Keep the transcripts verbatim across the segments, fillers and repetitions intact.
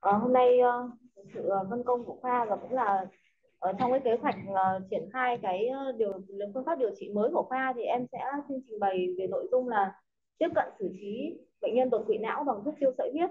Ờ, hôm nay ờ, sự ờ, phân công của khoa và cũng là ở trong cái kế hoạch ờ, triển khai cái ờ, điều phương pháp điều trị mới của khoa thì em sẽ xin trình bày về nội dung là tiếp cận xử trí bệnh nhân đột quỵ não bằng thuốc tiêu sợi huyết.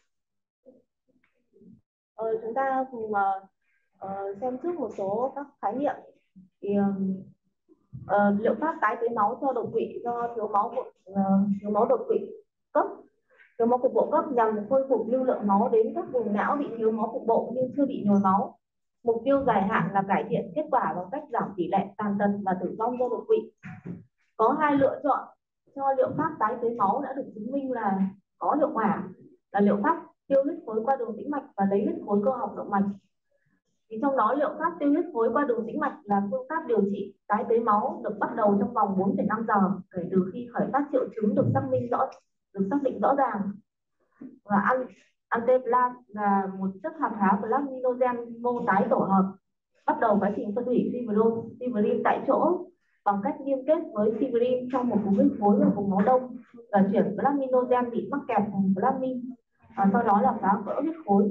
Ờ, chúng ta cùng ờ, ờ, xem trước một số các khái niệm. Thì ờ, liệu pháp tái tế máu cho đột quỵ do thiếu máu uh, thiếu máu đột quỵ cấp, thiếu máu cục bộ cấp nhằm khôi phục lưu lượng máu đến các vùng não bị thiếu máu cục bộ nhưng chưa bị nhồi máu. Mục tiêu dài hạn là cải thiện kết quả bằng cách giảm tỷ lệ tàn tật và tử vong do đột quỵ. Có hai lựa chọn cho liệu pháp tái tế máu đã được chứng minh là có hiệu quả, là liệu pháp tiêu huyết khối qua đường tĩnh mạch và lấy huyết khối cơ học động mạch. Thì trong đó liệu pháp tiêu huyết khối qua đường tĩnh mạch là phương pháp điều trị tái tế máu được bắt đầu trong vòng bốn phẩy năm giờ kể từ khi khởi phát triệu chứng được xác minh rõ được xác định rõ ràng. Và an anteplas là một chất hoạt hóa plasminogen mô tái tổ hợp bắt đầu quá trình phân hủy fibrin tại chỗ bằng cách liên kết với fibrin trong một vùng huyết khối ở vùng máu đông và chuyển plasminogen bị mắc kẹt thành plasmin, và sau đó là phá vỡ huyết khối.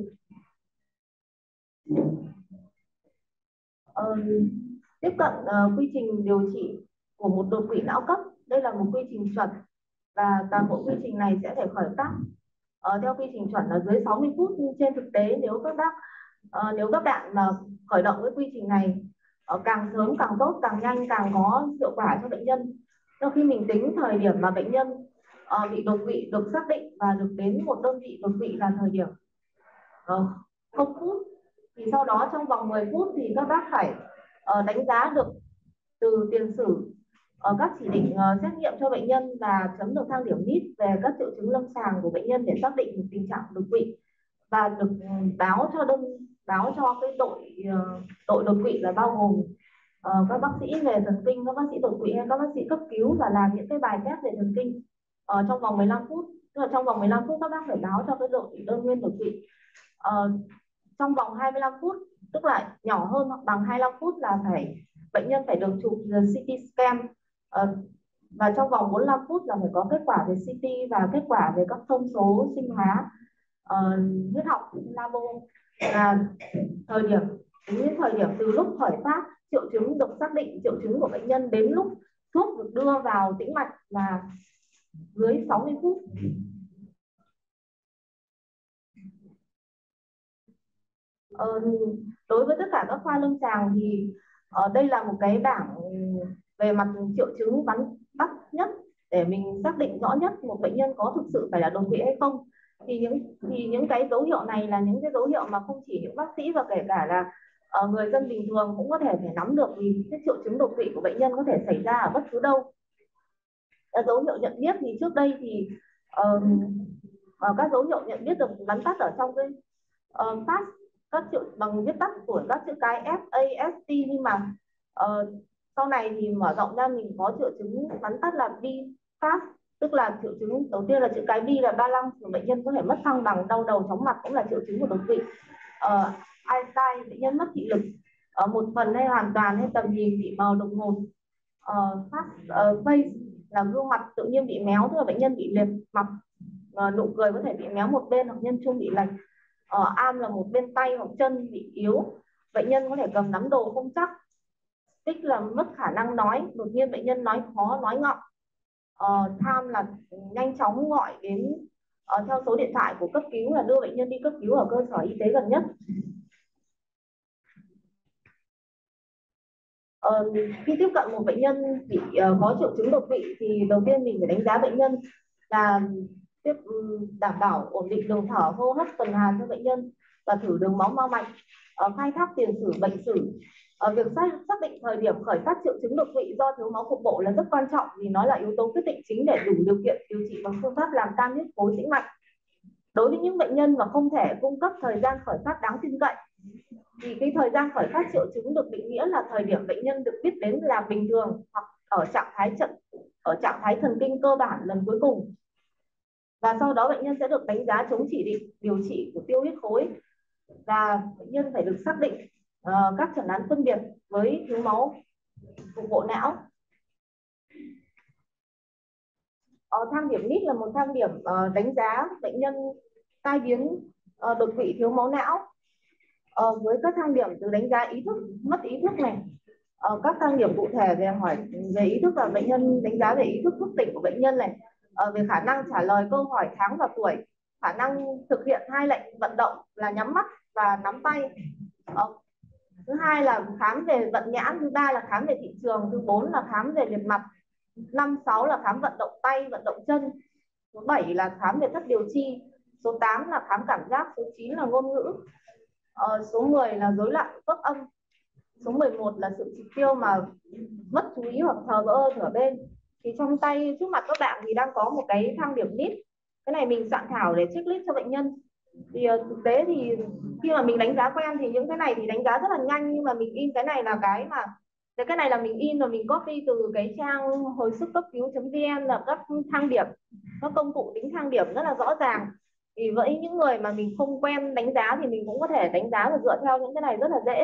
Uh, tiếp cận uh, quy trình điều trị của một đột quỵ não cấp. Đây là một quy trình chuẩn và toàn bộ quy trình này sẽ phải khởi phát uh, theo quy trình chuẩn là dưới sáu mươi phút, nhưng trên thực tế nếu các bác uh, nếu các bạn mà khởi động cái quy trình này uh, càng sớm càng tốt, càng nhanh càng có hiệu quả cho bệnh nhân. Sau khi mình tính thời điểm mà bệnh nhân uh, bị đột quỵ được xác định và được đến một đơn vị đột quỵ là thời điểm uh, không phút, thì sau đó trong vòng mười phút thì các bác phải uh, đánh giá được từ tiền sử ở uh, các chỉ định uh, xét nghiệm cho bệnh nhân và chấm được thang điểm nít về các triệu chứng lâm sàng của bệnh nhân để xác định được tình trạng đột quỵ, và được uh, báo cho đơn báo cho cái đội uh, đội đột quỵ là bao gồm uh, các bác sĩ về thần kinh, các bác sĩ đột quỵ hay các bác sĩ cấp cứu, và làm những cái bài test về thần kinh uh, trong vòng mười lăm phút. Tức là trong vòng mười lăm phút các bác phải báo cho cái đội đơn nguyên đột quỵ. Uh, trong vòng hai mươi lăm phút, tức là nhỏ hơn hoặc bằng hai mươi lăm phút là phải bệnh nhân phải được chụp xê tê scan, uh, và trong vòng bốn mươi lăm phút là phải có kết quả về xê tê và kết quả về các thông số sinh hóa, uh, huyết học, labo. Là thời điểm đến thời điểm từ lúc khởi phát triệu chứng được xác định triệu chứng của bệnh nhân đến lúc thuốc được đưa vào tĩnh mạch là dưới sáu mươi phút. Ờ, đối với tất cả các khoa lâm sàng thì ở đây là một cái bảng về mặt triệu chứng vắn tắt nhất để mình xác định rõ nhất một bệnh nhân có thực sự phải là đột quỵ hay không. Thì những thì những cái dấu hiệu này là những cái dấu hiệu mà không chỉ những bác sĩ và kể cả là uh, người dân bình thường cũng có thể phải nắm được, vì cái triệu chứng đột quỵ của bệnh nhân có thể xảy ra ở bất cứ đâu. Uh, dấu hiệu nhận biết thì trước đây thì uh, uh, các dấu hiệu nhận biết được vắn tắt ở trong cái uh, phát các triệu bằng viết tắt của các chữ cái F A S T, nhưng mà uh, sau này thì mở rộng ra mình có triệu chứng vắn tắt là B fast, tức là triệu chứng đầu tiên là chữ cái B là ba lăng, bệnh nhân có thể mất thăng bằng, đau đầu, chóng mặt cũng là triệu chứng của đột quỵ. uh, Einstein, bệnh nhân mất thị lực ở uh, một phần hay hoàn toàn hay tầm nhìn bị mờ đột ngột. uh, fast, uh, face là gương mặt tự nhiên bị méo, tức là bệnh nhân bị liệt mặt, uh, nụ cười có thể bị méo một bên hoặc nhân trung bị lệch. Ở arm là một bên tay hoặc chân bị yếu, bệnh nhân có thể cầm nắm đồ không chắc. Tích là mất khả năng nói, đột nhiên bệnh nhân nói khó, nói ngọng. uh, Time là nhanh chóng gọi đến uh, theo số điện thoại của cấp cứu, là đưa bệnh nhân đi cấp cứu ở cơ sở y tế gần nhất. Uh, khi tiếp cận một bệnh nhân bị uh, có triệu chứng đột quỵ thì đầu tiên mình phải đánh giá bệnh nhân là tiếp đảm bảo ổn định đường thở, hô hấp, tuần hoàn cho bệnh nhân và thử đường máu mau mạch, uh, khai thác tiền sử bệnh sử. Uh, việc xác, xác định thời điểm khởi phát triệu chứng đột quỵ do thiếu máu cục bộ là rất quan trọng, vì nó là yếu tố quyết định chính để đủ điều kiện điều trị bằng phương pháp làm tan huyết khối tĩnh mạch. Đối với những bệnh nhân mà không thể cung cấp thời gian khởi phát đáng tin cậy thì cái thời gian khởi phát triệu chứng được định nghĩa là thời điểm bệnh nhân được biết đến là bình thường hoặc ở trạng thái trận ở trạng thái thần kinh cơ bản lần cuối cùng, và sau đó bệnh nhân sẽ được đánh giá chống chỉ định điều trị của tiêu huyết khối, và bệnh nhân phải được xác định uh, các chẩn đoán phân biệt với thiếu máu cục bộ não. Uh, thang điểm nít là một thang điểm uh, đánh giá bệnh nhân tai biến uh, đột quỵ thiếu máu não uh, với các thang điểm từ đánh giá ý thức, mất ý thức này, uh, các thang điểm cụ thể về hỏi về ý thức là bệnh nhân đánh giá về ý thức thức tỉnh của bệnh nhân này, uh, về khả năng trả lời câu hỏi tháng và tuổi, khả năng thực hiện hai lệnh vận động là nhắm mắt và nắm tay. Uh, thứ hai là khám về vận nhãn, thứ ba là khám về thị trường, thứ bốn là khám về liệt mặt, năm sáu là khám vận động tay, vận động chân, số bảy là khám về thất điều chi, số tám là khám cảm giác, số chín là ngôn ngữ, ờ, số mười là rối loạn cấp âm, số mười một là sự triệt tiêu mà mất chú ý hoặc thờ ơ nửa bên. Thì trong tay trước mặt các bạn thì đang có một cái thang điểm list, cái này mình soạn thảo để checklist cho bệnh nhân. Thì uh, thực tế thì khi mà mình đánh giá quen thì những cái này thì đánh giá rất là nhanh, nhưng mà mình in cái này là cái mà cái cái này là mình in rồi mình copy từ cái trang hồi sức cấp cứu.vn, là các thang điểm, các công cụ tính thang điểm rất là rõ ràng. Thì với những người mà mình không quen đánh giá thì mình cũng có thể đánh giá và dựa theo những cái này rất là dễ.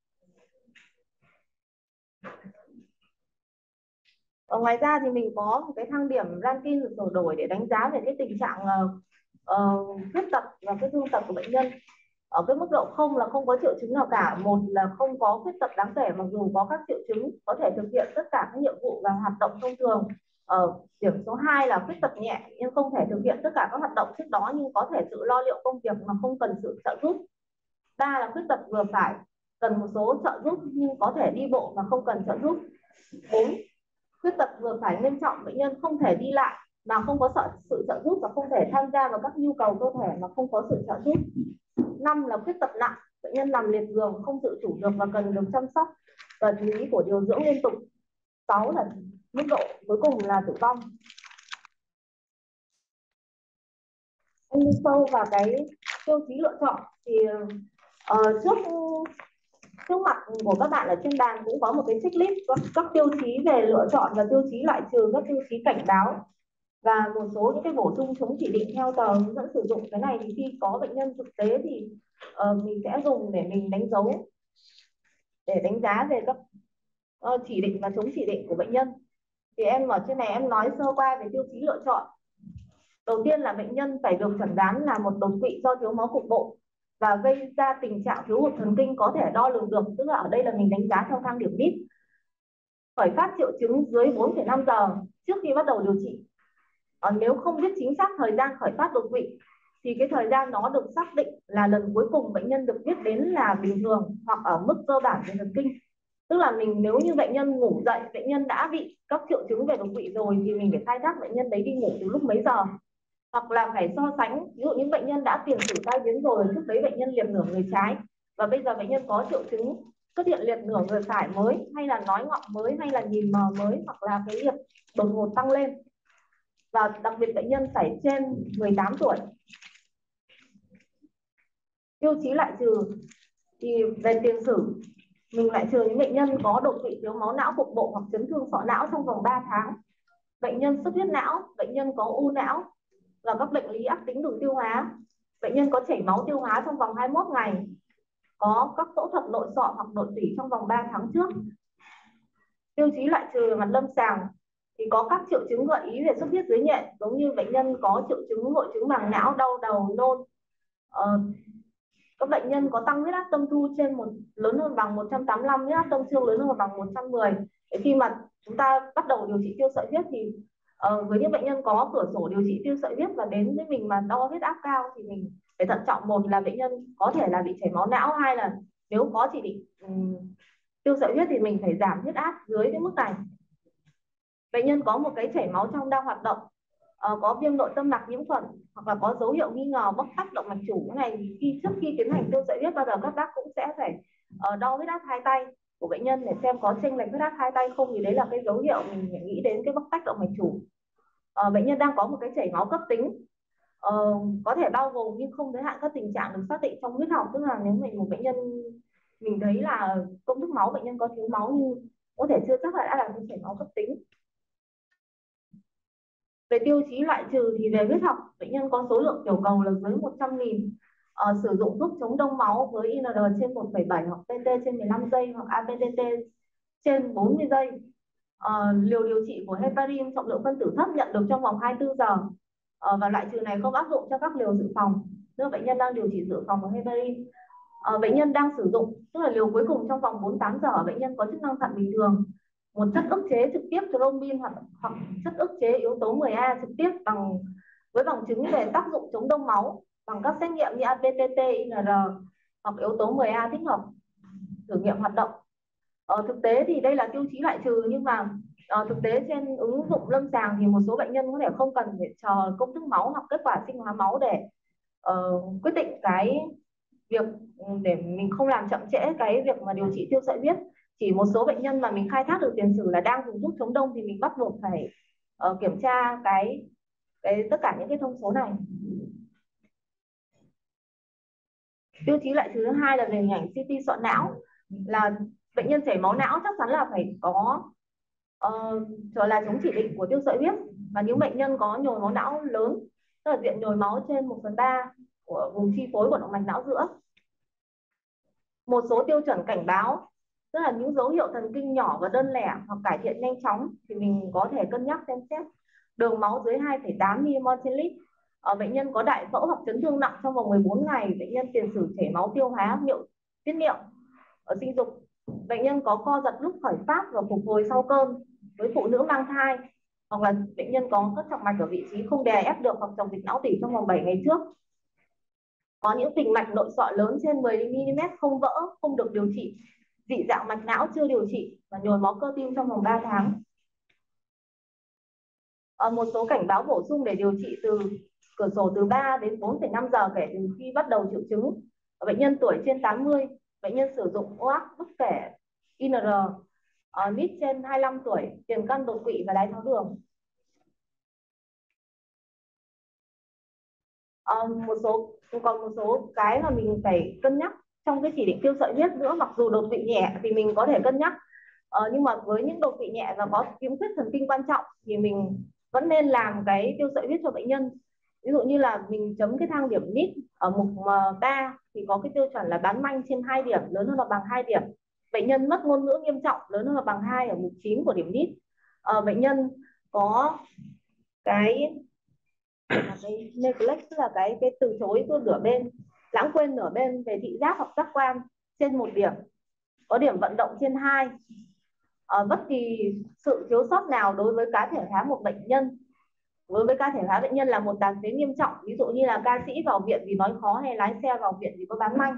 Và ngoài ra thì mình có một cái thang điểm ranking sửa đổi để đánh giá về cái tình trạng uh, khuyết tật và cái thương tật của bệnh nhân. Ở cái mức độ không là không có triệu chứng nào cả, một là không có khuyết tật đáng kể mặc dù có các triệu chứng, có thể thực hiện tất cả các nhiệm vụ và hoạt động thông thường. Ở điểm số hai là khuyết tật nhẹ nhưng không thể thực hiện tất cả các hoạt động trước đó nhưng có thể tự lo liệu công việc mà không cần sự trợ giúp. Ba là khuyết tật vừa phải, cần một số trợ giúp nhưng có thể đi bộ mà không cần trợ giúp. Bốn, khuyết tật vừa phải nghiêm trọng, bệnh nhân không thể đi lại mà không có sợ sự trợ giúp và không thể tham gia vào các nhu cầu cơ thể mà không có sự trợ giúp. Năm là khuyết tật nặng, bệnh nhân nằm liệt giường không tự chủ được và cần được chăm sóc và chú ý của điều dưỡng liên tục. Sáu là mức độ cuối cùng là tử vong. Anh đi sâu vào cái tiêu chí lựa chọn thì uh, trước trước mặt của các bạn ở trên bàn cũng có một cái checklist các, các tiêu chí về lựa chọn và tiêu chí loại trừ, các tiêu chí cảnh báo và một số những cái bổ sung chống chỉ định theo tờ hướng dẫn sử dụng. Cái này thì khi có bệnh nhân thực tế thì uh, mình sẽ dùng để mình đánh dấu để đánh giá về các uh, chỉ định và chống chỉ định của bệnh nhân. Thì em ở trên này em nói sơ qua về tiêu chí lựa chọn. Đầu tiên là bệnh nhân phải được chẩn đoán là một đột quỵ do thiếu máu cục bộ và gây ra tình trạng thiếu hụt thần kinh có thể đo lường được, tức là ở đây là mình đánh giá theo thang điểm lít. Khởi phát triệu chứng dưới bốn phẩy năm giờ trước khi bắt đầu điều trị. À, nếu không biết chính xác thời gian khởi phát đột quỵ thì cái thời gian đó được xác định là lần cuối cùng bệnh nhân được biết đến là bình thường hoặc ở mức cơ bản về thần kinh. Tức là mình nếu như bệnh nhân ngủ dậy, bệnh nhân đã bị các triệu chứng về đột quỵ rồi thì mình phải khai thác bệnh nhân đấy đi ngủ từ lúc mấy giờ. Hoặc là phải so sánh, ví dụ những bệnh nhân đã tiền sử tai biến rồi, trước đấy bệnh nhân liệt nửa người trái và bây giờ bệnh nhân có triệu chứng xuất hiện liệt nửa người phải mới, hay là nói ngọng mới, hay là nhìn mờ mới, hoặc là cái liệt đột ngột tăng lên. Và đặc biệt bệnh nhân phải trên mười tám tuổi. Tiêu chí loại trừ thì về tiền sử mình loại trừ những bệnh nhân có đột quỵ thiếu máu não cục bộ hoặc chấn thương sọ não trong vòng ba tháng, bệnh nhân xuất huyết não, bệnh nhân có u não và các bệnh lý ác tính đường tiêu hóa, bệnh nhân có chảy máu tiêu hóa trong vòng hai mươi mốt ngày, có các phẫu thuật nội sọ hoặc nội tủy trong vòng ba tháng trước. Tiêu chí loại trừ về mặt lâm sàng thì có các triệu chứng gợi ý về xuất huyết dưới nhện, giống như bệnh nhân có triệu chứng hội chứng màng não, đau đầu, nôn. Ờ, các bệnh nhân có tăng huyết áp tâm thu trên một lớn hơn bằng một trăm tám mươi lăm, huyết áp tâm trương lớn hơn bằng một trăm mười. Để khi mà chúng ta bắt đầu điều trị tiêu sợi huyết thì uh, với những bệnh nhân có cửa sổ điều trị tiêu sợi huyết và đến với mình mà đo huyết áp cao thì mình phải thận trọng. Một là bệnh nhân có thể là bị chảy máu não, hai là nếu có chỉ định um, tiêu sợi huyết thì mình phải giảm huyết áp dưới cái mức này. Bệnh nhân có một cái chảy máu trong đang hoạt động, uh, có viêm nội tâm mạc nhiễm khuẩn hoặc là có dấu hiệu nghi ngờ bóc tách động mạch chủ. Cái này thì khi trước khi tiến hành tiêu sợi huyết bao giờ các bác cũng sẽ phải uh, đo huyết áp hai tay của bệnh nhân để xem có chênh lệch huyết áp hai tay không, thì đấy là cái dấu hiệu mình phải nghĩ đến cái bóc tách động mạch chủ. Uh, bệnh nhân đang có một cái chảy máu cấp tính, uh, có thể bao gồm nhưng không giới hạn các tình trạng được xác định trong huyết học, tức là nếu mình một bệnh nhân mình thấy là công thức máu bệnh nhân có thiếu máu nhưng có thể chưa chắc là đã là cái chảy máu cấp tính. Về tiêu chí loại trừ thì về huyết học, bệnh nhân có số lượng tiểu cầu là dưới một trăm nghìn, uh, sử dụng thuốc chống đông máu với i en rờ trên một phẩy bảy hoặc pê tê trên mười lăm giây hoặc a pê tê tê trên bốn mươi giây. Uh, liều điều trị của heparin trọng lượng phân tử thấp nhận được trong vòng hai mươi tư giờ, uh, và loại trừ này không áp dụng cho các liều dự phòng. Nếu bệnh nhân đang điều trị dự phòng bằng heparin. Ờ, bệnh nhân đang sử dụng, tức là liều cuối cùng trong vòng bốn mươi tám giờ, bệnh nhân có chức năng thận bình thường, một chất ức chế trực tiếp thrombin hoặc hoặc chất ức chế yếu tố mười A trực tiếp bằng với bằng chứng về tác dụng chống đông máu bằng các xét nghiệm như a pê tê tê, i en rờ hoặc yếu tố mười A thích hợp thử nghiệm hoạt động. Ở thực tế thì đây là tiêu chí loại trừ, nhưng mà uh, thực tế trên ứng dụng lâm sàng thì một số bệnh nhân có thể không cần phải chờ công thức máu hoặc kết quả sinh hóa máu để uh, quyết định cái việc, để mình không làm chậm trễ cái việc mà điều trị tiêu sợi huyết. Chỉ một số bệnh nhân mà mình khai thác được tiền sử là đang dùng thuốc chống đông thì mình bắt buộc phải uh, kiểm tra cái cái tất cả những cái thông số này. Tiêu chí loại trừ thứ hai là về hình ảnh xê tê sọ não, là bệnh nhân chảy máu não chắc chắn là phải có uh, trở là chống chỉ định của tiêu sợi huyết, và những bệnh nhân có nhồi máu não lớn, tức là diện nhồi máu trên một phần ba của vùng chi phối của động mạch não giữa. Một số tiêu chuẩn cảnh báo, tức là những dấu hiệu thần kinh nhỏ và đơn lẻ hoặc cải thiện nhanh chóng thì mình có thể cân nhắc xem xét. Đường máu dưới hai phẩy tám mi-li-mol trên lít. Ở bệnh nhân có đại phẫu hoặc chấn thương nặng trong vòng mười bốn ngày, bệnh nhân tiền sử chảy máu tiêu hóa, niệu tiết niệu ở sinh dục, bệnh nhân có co giật lúc khởi phát và phục hồi sau cơn với phụ nữ mang thai, hoặc là bệnh nhân có các trọng mạch ở vị trí không đè ép được hoặc tròng dịch não tủy trong vòng bảy ngày trước, có những phình mạch nội sọ lớn trên mười mi-li-mét không vỡ, không được điều trị, dị dạng mạch não chưa điều trị và nhồi máu cơ tim trong vòng ba tháng. Ở một số cảnh báo bổ sung để điều trị từ cửa sổ từ ba đến bốn phẩy năm giờ kể từ khi bắt đầu triệu chứng. Ở bệnh nhân tuổi trên tám mươi, bệnh nhân sử dụng o ác bất kể i en rờ, ở nít trên hai mươi lăm tuổi, tiền căn đột quỵ và đái tháo đường. À, một số còn một số cái mà mình phải cân nhắc trong cái chỉ định tiêu sợi huyết nữa, mặc dù đột quỵ nhẹ thì mình có thể cân nhắc, ờ, nhưng mà với những đột quỵ nhẹ và có khiếm khuyết thần kinh quan trọng thì mình vẫn nên làm cái tiêu sợi huyết cho bệnh nhân. Ví dụ như là mình chấm cái thang điểm nít ở mục ba thì có cái tiêu chuẩn là bán manh trên hai điểm lớn hơn hoặc bằng hai điểm, bệnh nhân mất ngôn ngữ nghiêm trọng lớn hơn hoặc bằng hai ở mục chín của điểm nít, ờ, bệnh nhân có cái cái neglect, tức là cái cái từ chối cứ nửa bên, lãng quên nửa bên về thị giác hoặc giác quan trên một điểm, có điểm vận động trên hai, ở bất kỳ sự thiếu sót nào đối với cá thể hóa một bệnh nhân. Đối với cá thể hóa bệnh nhân là một tàn phế nghiêm trọng, ví dụ như là ca sĩ vào viện vì nói khó hay lái xe vào viện vì có bán manh.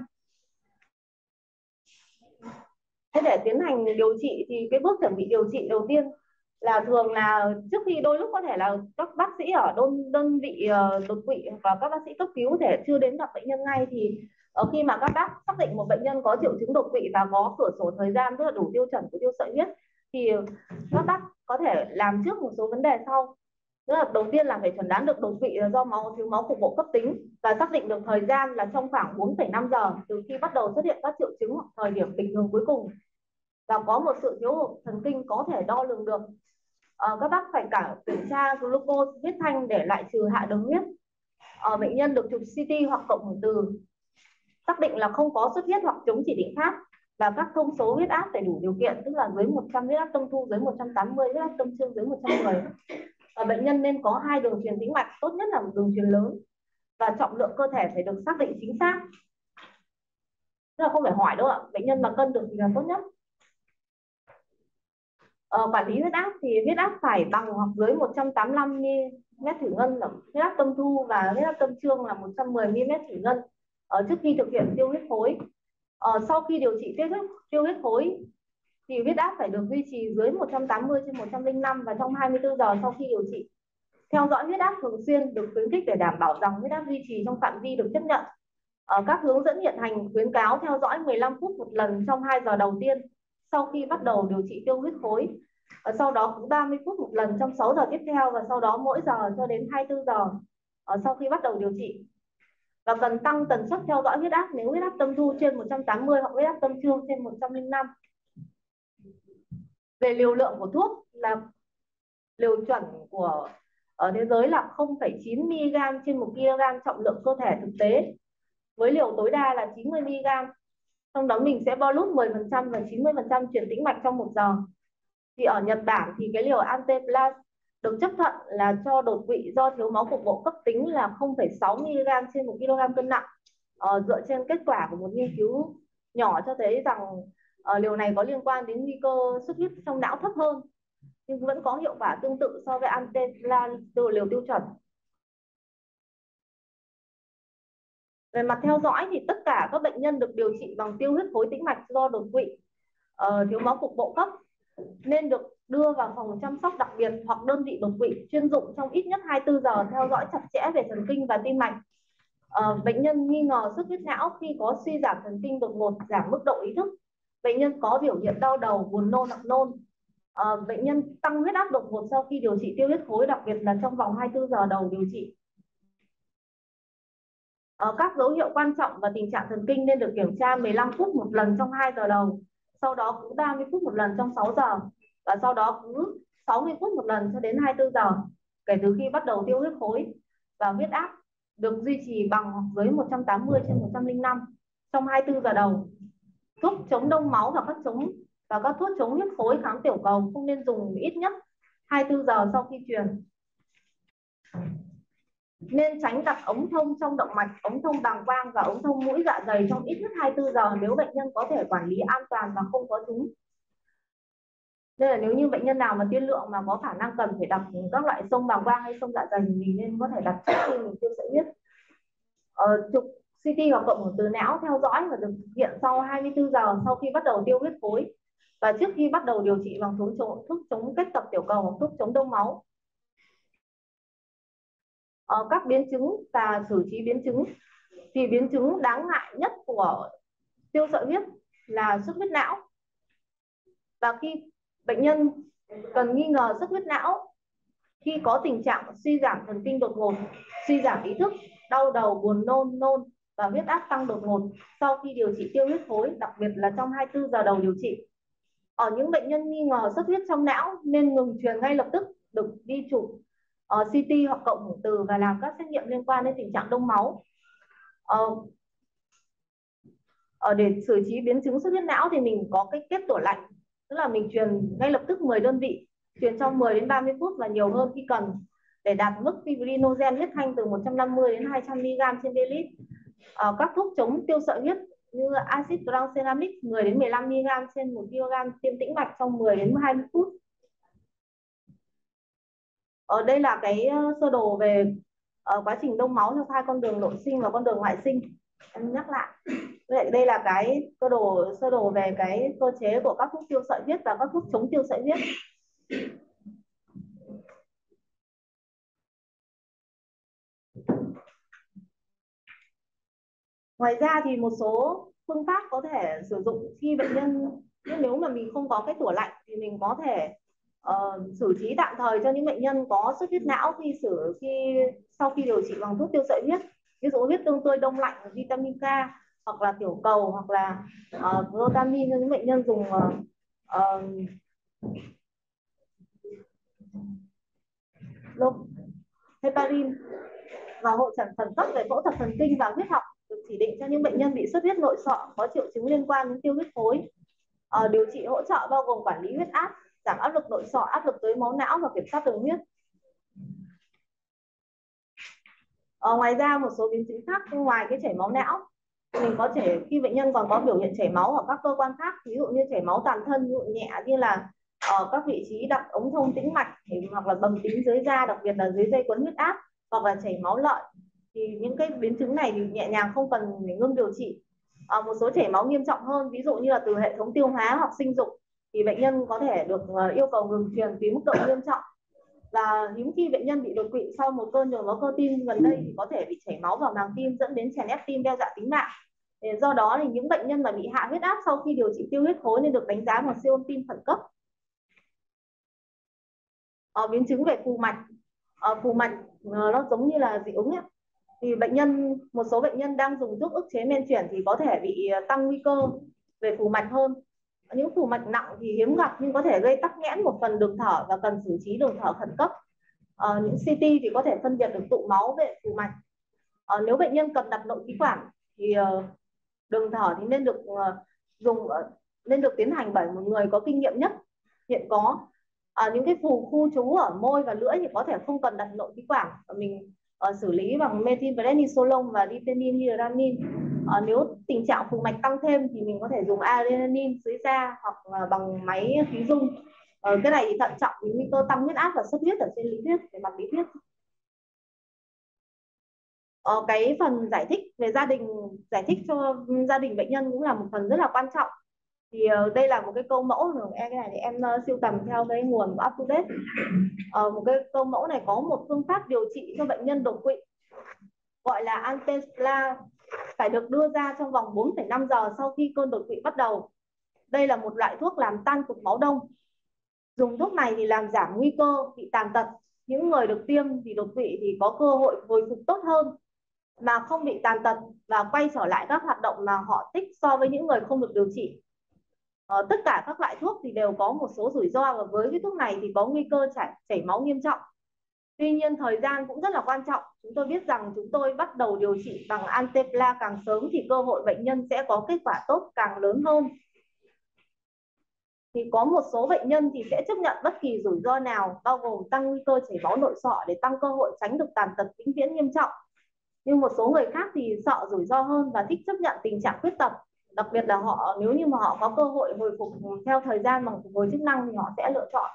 Thế để tiến hành điều trị thì cái bước chuẩn bị điều trị đầu tiên là thường là trước khi, đôi lúc có thể là các bác sĩ ở đơn đơn vị đột quỵ và các bác sĩ cấp cứu thể chưa đến gặp bệnh nhân ngay, thì ở khi mà các bác xác định một bệnh nhân có triệu chứng đột quỵ và có cửa sổ thời gian rất là đủ tiêu chuẩn của tiêu sợi huyết thì các bác có thể làm trước một số vấn đề sau. Tức là đầu tiên là phải chẩn đoán được đột quỵ là do máu thiếu máu cục bộ cấp tính và xác định được thời gian là trong khoảng bốn phẩy năm giờ từ khi bắt đầu xuất hiện các triệu chứng hoặc thời điểm bình thường cuối cùng, và có một sự thiếu hụt thần kinh có thể đo lường được. À, các bác phải cả kiểm tra glucose, huyết thanh để loại trừ hạ đường huyết. À, bệnh nhân được chụp xê tê hoặc cộng hưởng từ, xác định là không có xuất huyết hoặc chống chỉ định khác, và các thông số huyết áp phải đủ điều kiện, tức là dưới một trăm huyết áp tâm thu, dưới một trăm tám mươi huyết áp tâm trương, dưới một trăm mười. Và bệnh nhân nên có hai đường truyền tĩnh mạch, tốt nhất là một đường truyền lớn, và trọng lượng cơ thể phải được xác định chính xác, tức là không phải hỏi đâu ạ, bệnh nhân mà cân được thì là tốt nhất. Ờ, quản lý huyết áp thì huyết áp phải bằng hoặc dưới một trăm tám mươi lăm mi-li-mét thủy ngân là huyết áp tâm thu, và huyết áp tâm trương là một trăm mười mi-li-mét thủy ngân ở trước khi thực hiện tiêu huyết khối. Ờ, sau khi điều trị tiêu huyết, tiêu huyết khối thì huyết áp phải được duy trì dưới một trăm tám mươi trên một trăm lẻ năm và trong hai mươi tư giờ sau khi điều trị. Theo dõi huyết áp thường xuyên được khuyến khích để đảm bảo rằng huyết áp duy trì trong phạm vi được chấp nhận. Ở các hướng dẫn hiện hành khuyến cáo theo dõi mười lăm phút một lần trong hai giờ đầu tiên sau khi bắt đầu điều trị tiêu huyết khối. Và sau đó cũng ba mươi phút một lần trong sáu giờ tiếp theo, và sau đó mỗi giờ cho đến hai mươi tư giờ ở sau khi bắt đầu điều trị. Và cần tăng tần suất theo dõi huyết áp nếu huyết áp tâm thu trên một trăm tám mươi hoặc huyết áp tâm trương trên một trăm lẻ năm. Về liều lượng của thuốc là liều chuẩn của ở thế giới là không phẩy chín mi-li-gam trên một ki-lô-gam trọng lượng cơ thể thực tế, với liều tối đa là chín mươi mi-li-gam. Trong đó mình sẽ bolus mười phần trăm và chín mươi phần trăm truyền tĩnh mạch trong một giờ. Thì ở Nhật Bản thì cái liều Anteplas được chấp thuận là cho đột quỵ do thiếu máu cục bộ cấp tính là không phẩy sáu mi-li-gam trên một ki-lô-gam cân nặng. Ờ, dựa trên kết quả của một nghiên cứu nhỏ cho thấy rằng uh, liều này có liên quan đến nguy cơ xuất huyết trong não thấp hơn, nhưng vẫn có hiệu quả tương tự so với Antellan từ liều tiêu chuẩn. Về mặt theo dõi thì tất cả các bệnh nhân được điều trị bằng tiêu huyết khối tĩnh mạch do đột quỵ, uh, thiếu máu cục bộ cấp nên được đưa vào phòng chăm sóc đặc biệt hoặc đơn vị đột quỵ chuyên dụng trong ít nhất hai mươi tư giờ, theo dõi chặt chẽ về thần kinh và tim mạch. Uh, bệnh nhân nghi ngờ xuất huyết não khi có suy giảm thần kinh đột ngột, giảm mức độ ý thức. Bệnh nhân có biểu hiện đau đầu, buồn nôn hoặc nôn. Uh, bệnh nhân tăng huyết áp đột ngột sau khi điều trị tiêu huyết khối, đặc biệt là trong vòng hai mươi tư giờ đầu điều trị. Uh, các dấu hiệu quan trọng và tình trạng thần kinh nên được kiểm tra mười lăm phút một lần trong hai giờ đầu, sau đó cứ ba mươi phút một lần trong sáu giờ, và sau đó cứ sáu mươi phút một lần cho đến hai mươi tư giờ kể từ khi bắt đầu tiêu huyết khối. Và huyết áp được duy trì bằng hoặc dưới một trăm tám mươi trên một trăm lẻ năm trong hai mươi tư giờ đầu. Thuốc chống đông máu và các chống và các thuốc chống huyết khối, kháng tiểu cầu không nên dùng ít nhất hai mươi tư giờ sau khi truyền. Nên tránh đặt ống thông trong động mạch, ống thông bàng quang và ống thông mũi dạ dày trong ít nhất hai mươi tư giờ nếu bệnh nhân có thể quản lý an toàn và không có chúng. Nên là nếu như bệnh nhân nào mà tiên lượng mà có khả năng cần phải đặt các loại xông bàng quang hay xông dạ dày thì mình nên có thể đặt trước khi mình tiêu sợi huyết. Ờ, chụp xê tê hoặc cộng hưởng từ não theo dõi và được thực hiện sau hai mươi tư giờ sau khi bắt đầu tiêu huyết khối và trước khi bắt đầu điều trị bằng thuốc chống, thuốc chống kết tập tiểu cầu hoặc thuốc chống đông máu. Ờ, các biến chứng và xử trí biến chứng thì biến chứng đáng ngại nhất của tiêu sợi huyết là xuất huyết não. Và khi bệnh nhân cần nghi ngờ xuất huyết não khi có tình trạng suy giảm thần kinh đột ngột, suy giảm ý thức, đau đầu, buồn nôn, nôn và huyết áp tăng đột ngột sau khi điều trị tiêu huyết khối, đặc biệt là trong hai mươi tư giờ đầu điều trị. Ở những bệnh nhân nghi ngờ xuất huyết trong não nên ngừng truyền ngay lập tức, được đi chụp uh, xê tê hoặc cộng hưởng từ và làm các xét nghiệm liên quan đến tình trạng đông máu. Uh, uh, để xử trí biến chứng xuất huyết não thì mình có cái kết tủa lạnh, tức là mình truyền ngay lập tức mười đơn vị, truyền trong mười đến ba mươi phút và nhiều hơn khi cần để đạt mức fibrinogen huyết thanh từ một trăm năm mươi đến hai trăm mi-li-gam trên dl. Ờ, các thuốc chống tiêu sợi huyết như axit tranexamic mười đến mười lăm mi-li-gam trên một ki-lô-gam tiêm tĩnh mạch trong mười đến hai mươi phút. Ở đây là cái sơ đồ về uh, quá trình đông máu theo hai con đường nội sinh và con đường ngoại sinh. Em nhắc lại. Đây là cái sơ đồ sơ đồ về cái cơ chế của các thuốc tiêu sợi huyết và các thuốc chống tiêu sợi huyết. Ngoài ra thì một số phương pháp có thể sử dụng khi bệnh nhân, nếu mà mình không có cái tủa lạnh thì mình có thể uh, xử trí tạm thời cho những bệnh nhân có xuất huyết não khi xử khi sau khi điều trị bằng thuốc tiêu sợi huyết, ví dụ huyết tương tươi đông lạnh, vitamin K hoặc là tiểu cầu hoặc là uh, glutamine cho những bệnh nhân dùng uh, uh, heparin, và hội chẩn khẩn cấp về phẫu thuật thần kinh và huyết học được chỉ định cho những bệnh nhân bị xuất huyết nội sọ có triệu chứng liên quan đến tiêu huyết khối. Ờ, điều trị hỗ trợ bao gồm quản lý huyết áp, giảm áp lực nội sọ, áp lực tưới máu não và kiểm soát đường huyết. Ờ, ngoài ra một số biến chứng khác ngoài cái chảy máu não, mình có thể khi bệnh nhân còn có biểu hiện chảy máu ở các cơ quan khác, ví dụ như chảy máu toàn thân, ví dụ nhẹ như là ở các vị trí đặt ống thông tĩnh mạch hoặc là bầm tím dưới da, đặc biệt là dưới dây quấn huyết áp, hoặc là chảy máu lợi, thì những cái biến chứng này thì nhẹ nhàng, không cần phải ngưng điều trị. À, một số chảy máu nghiêm trọng hơn, ví dụ như là từ hệ thống tiêu hóa hoặc sinh dục, thì bệnh nhân có thể được yêu cầu ngừng truyền tùy mức độ nghiêm trọng. Và hiếm khi bệnh nhân bị đột quỵ sau một cơn nhồi máu cơ tim gần đây thì có thể bị chảy máu vào màng tim dẫn đến chèn ép tim, đe dọa tính mạng. Do đó thì những bệnh nhân mà bị hạ huyết áp sau khi điều trị tiêu huyết khối nên được đánh giá một siêu âm tim khẩn cấp. Ở biến chứng về phù mạch, ở phù mạch nó giống như là dị ứng ấy. Thì bệnh nhân, một số bệnh nhân đang dùng thuốc ức chế men chuyển thì có thể bị tăng nguy cơ về phù mạch hơn. Những phù mạch nặng thì hiếm gặp nhưng có thể gây tắc nghẽn một phần đường thở và cần xử trí đường thở khẩn cấp. Ờ, những xê tê thì có thể phân biệt được tụ máu về phù mạch. Ờ, nếu bệnh nhân cần đặt nội khí quản thì uh, đường thở thì nên được uh, dùng uh, nên được tiến hành bởi một người có kinh nghiệm nhất hiện có. À, những cái phù khu trú ở môi và lưỡi thì có thể không cần đặt nội khí quản, mình uh, xử lý bằng methylprednisolone và diphenhydramine hydramin. Uh, nếu tình trạng phù mạch tăng thêm thì mình có thể dùng adrenaline dưới da hoặc uh, bằng máy khí dung. Uh, cái này thì thận trọng vì nguy cơ tăng huyết áp và xuất huyết ở trên lý thuyết, về mặt lý thuyết. Uh, cái phần giải thích về gia đình, giải thích cho gia đình bệnh nhân cũng là một phần rất là quan trọng. Thì uh, đây là một cái câu mẫu rồi em, cái này thì em uh, sưu tầm theo cái nguồn của UpToDate. Uh, một cái câu mẫu này có một phương pháp điều trị cho bệnh nhân đột quỵ gọi là Antepla, phải được đưa ra trong vòng bốn phẩy năm giờ sau khi cơn đột quỵ bắt đầu. Đây là một loại thuốc làm tan cục máu đông. Dùng thuốc này thì làm giảm nguy cơ bị tàn tật. Những người được tiêm vì đột quỵ thì có cơ hội hồi phục tốt hơn mà không bị tàn tật và quay trở lại các hoạt động mà họ thích so với những người không được điều trị. Ờ, tất cả các loại thuốc thì đều có một số rủi ro, và với cái thuốc này thì có nguy cơ chảy, chảy máu nghiêm trọng. Tuy nhiên thời gian cũng rất là quan trọng. Chúng tôi biết rằng chúng tôi bắt đầu điều trị bằng Antepla càng sớm thì cơ hội bệnh nhân sẽ có kết quả tốt càng lớn hơn. Thì có một số bệnh nhân thì sẽ chấp nhận bất kỳ rủi ro nào, bao gồm tăng nguy cơ chảy máu nội sọ để tăng cơ hội tránh được tàn tật vĩnh viễn nghiêm trọng. Nhưng một số người khác thì sợ rủi ro hơn và thích chấp nhận tình trạng khuyết tật. Đặc biệt là họ, nếu như mà họ có cơ hội hồi phục theo thời gian bằng phục hồi chức năng thì họ sẽ lựa chọn.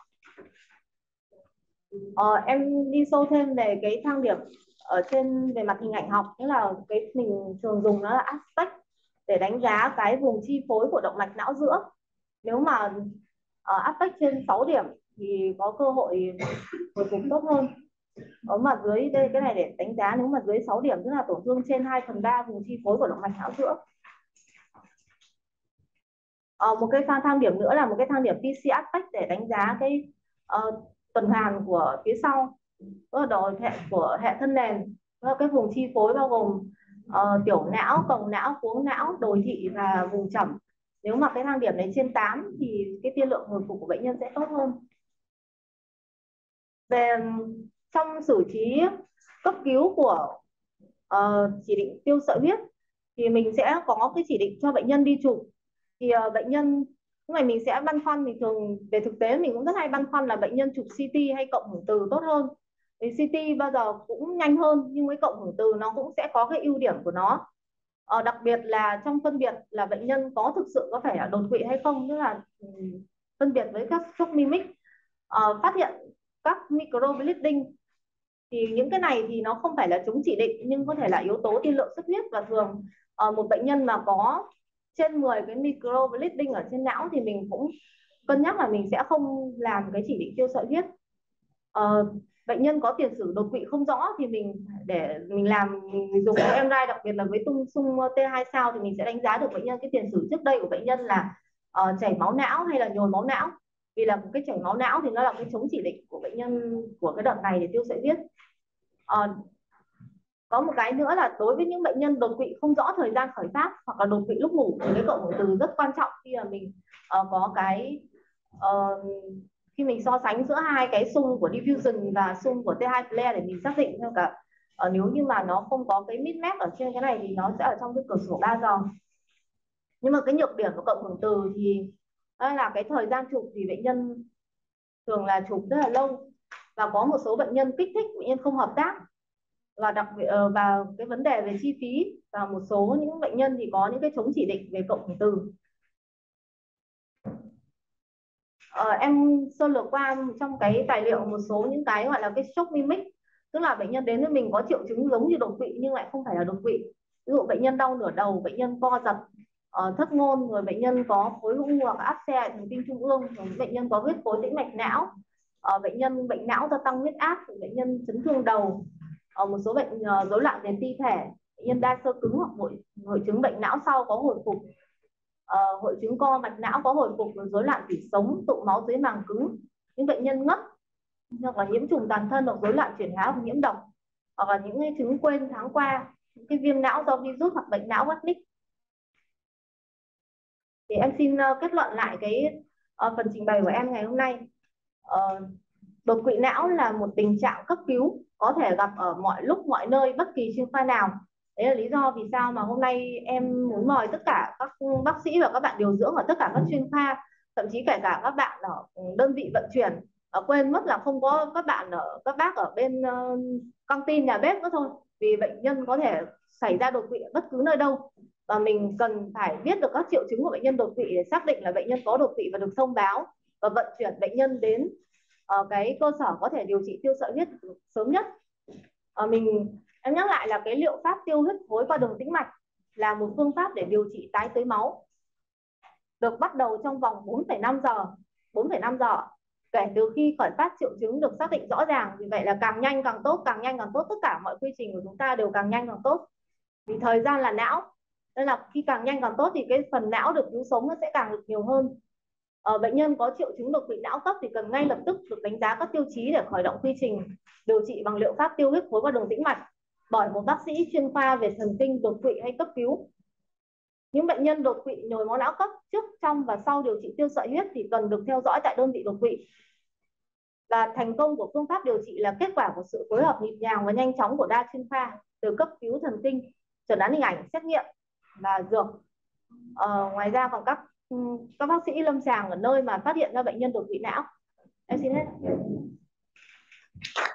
Ờ, em đi sâu thêm về cái thang điểm ở trên về mặt hình ảnh học, tức là cái mình thường dùng nó là aspect để đánh giá cái vùng chi phối của động mạch não giữa. Nếu mà ở aspect trên sáu điểm thì có cơ hội hồi phục tốt hơn. Ở mặt dưới đây, cái này để đánh giá nếu mà dưới sáu điểm tức là tổn thương trên hai phần ba vùng chi phối của động mạch não giữa. Ờ, một cái thang điểm nữa là một cái thang điểm pê xê aspect để đánh giá cái uh, tuần hoàn của phía sau, đó là hệ của hệ thân nền, đó cái vùng chi phối bao gồm uh, tiểu não, còng não, cuống não, đồi thị và vùng chẩm. Nếu mà cái thang điểm này trên tám thì cái tiên lượng hồi phục của bệnh nhân sẽ tốt hơn. Về trong xử trí cấp cứu của uh, chỉ định tiêu sợi huyết thì mình sẽ có cái chỉ định cho bệnh nhân đi chụp. Thì uh, bệnh nhân lúc này mình sẽ băn khoăn, mình thường về thực tế mình cũng rất hay băn khoăn là bệnh nhân chụp xê tê hay cộng hưởng từ tốt hơn. Thì xê tê bao giờ cũng nhanh hơn, nhưng với cộng hưởng từ nó cũng sẽ có cái ưu điểm của nó. Ờ, đặc biệt là trong phân biệt là bệnh nhân có thực sự có phải là đột quỵ hay không, tức là um, phân biệt với các shock mimic, uh, phát hiện các microbleeding. Thì những cái này thì nó không phải là chúng chỉ định nhưng có thể là yếu tố tiên lượng xuất huyết, và thường uh, một bệnh nhân mà có trên mười cái microbleeding ở trên não thì mình cũng cân nhắc là mình sẽ không làm cái chỉ định tiêu sợi huyết. Uh, bệnh nhân có tiền sử đột quỵ không rõ thì mình để mình làm mình dùng cái em rờ i, đặc biệt là với tung xung tê hai sao thì mình sẽ đánh giá được bệnh nhân cái tiền sử trước đây của bệnh nhân là uh, chảy máu não hay là nhồi máu não. Vì là một cái chảy máu não thì nó là cái chống chỉ định của bệnh nhân của cái đợt này để tiêu sợi huyết. Uh, có một cái nữa là đối với những bệnh nhân đột quỵ không rõ thời gian khởi phát hoặc là đột quỵ lúc ngủ thì cái cộng hưởng từ rất quan trọng khi mà mình uh, có cái uh, khi mình so sánh giữa hai cái xung của diffusion và xung của tê hai flare để mình xác định theo cả uh, nếu như mà nó không có cái mismatch ở trên cái này thì nó sẽ ở trong cái cửa sổ ba giờ. Nhưng mà cái nhược điểm của cộng hưởng từ thì đó là cái thời gian chụp thì bệnh nhân thường là chụp rất là lâu, và có một số bệnh nhân kích thích, bệnh nhân không hợp tác, và đặc biệt và cái vấn đề về chi phí, và một số những bệnh nhân thì có những cái chống chỉ định về cộng hưởng từ. Ờ, em sơ lược qua trong cái tài liệu một số những cái gọi là cái shock mimic, tức là bệnh nhân đến với mình có triệu chứng giống như đột quỵ nhưng lại không phải là đột quỵ. Ví dụ bệnh nhân đau nửa đầu, bệnh nhân co giật, uh, thất ngôn, rồi bệnh nhân có khối u hoặc áp xe thần kinh trung ương, rồi bệnh nhân có huyết khối tĩnh mạch não, uh, bệnh nhân bệnh não do tăng huyết áp, bệnh nhân chấn thương đầu, uh, một số bệnh uh, rối loạn tiền ti thể, bệnh nhân đa sơ cứng hoặc hội, hội chứng bệnh não sau có hồi phục, uh, hội chứng co mạch não có hồi phục, rối loạn tủy sống, tụ máu dưới màng cứng, những bệnh nhân ngất hoặc là nhiễm trùng toàn thân hoặc rối loạn chuyển hóa hoặc nhiễm độc, hoặc là những cái chứng quên tháng qua, những cái viêm não do virus hoặc bệnh não Watnick. Thì em xin uh, kết luận lại cái uh, phần trình bày của em ngày hôm nay. Uh, đột quỵ não là một tình trạng cấp cứu có thể gặp ở mọi lúc mọi nơi, bất kỳ chuyên khoa nào. Đấy là lý do vì sao mà hôm nay em muốn mời tất cả các bác sĩ và các bạn điều dưỡng ở tất cả các chuyên khoa, thậm chí kể cả các bạn ở đơn vị vận chuyển À, quên mất là không có các bạn ở các bác ở bên uh, căng tin nhà bếp nữa thôi, vì bệnh nhân có thể xảy ra đột quỵ ở bất cứ nơi đâu, và mình cần phải biết được các triệu chứng của bệnh nhân đột quỵ để xác định là bệnh nhân có đột quỵ và được thông báo và vận chuyển bệnh nhân đến uh, cái cơ sở có thể điều trị tiêu sợi huyết sớm nhất. Uh, mình em nhắc lại là cái liệu pháp tiêu huyết khối qua đường tĩnh mạch là một phương pháp để điều trị tái tưới máu, được bắt đầu trong vòng bốn phẩy năm giờ bốn phẩy năm giờ kể từ khi khởi phát triệu chứng được xác định rõ ràng. Vì vậy là càng nhanh càng tốt, càng nhanh càng tốt, tất cả mọi quy trình của chúng ta đều càng nhanh càng tốt, vì thời gian là não, nên là khi càng nhanh càng tốt thì cái phần não được cứu sống nó sẽ càng được nhiều hơn. Ở bệnh nhân có triệu chứng đột quỵ não cấp thì cần ngay lập tức được đánh giá các tiêu chí để khởi động quy trình điều trị bằng liệu pháp tiêu huyết khối qua đường tĩnh mạch bởi một bác sĩ chuyên khoa về thần kinh đột quỵ hay cấp cứu. Những bệnh nhân đột quỵ nhồi máu não cấp trước, trong và sau điều trị tiêu sợi huyết thì cần được theo dõi tại đơn vị đột quỵ. Và thành công của phương pháp điều trị là kết quả của sự phối hợp nhịp nhàng và nhanh chóng của đa chuyên khoa, từ cấp cứu thần kinh, chẩn đoán hình ảnh, xét nghiệm và dược. Ờ, ngoài ra còn các các bác sĩ lâm sàng ở nơi mà phát hiện ra bệnh nhân đột quỵ não. Em xin hết.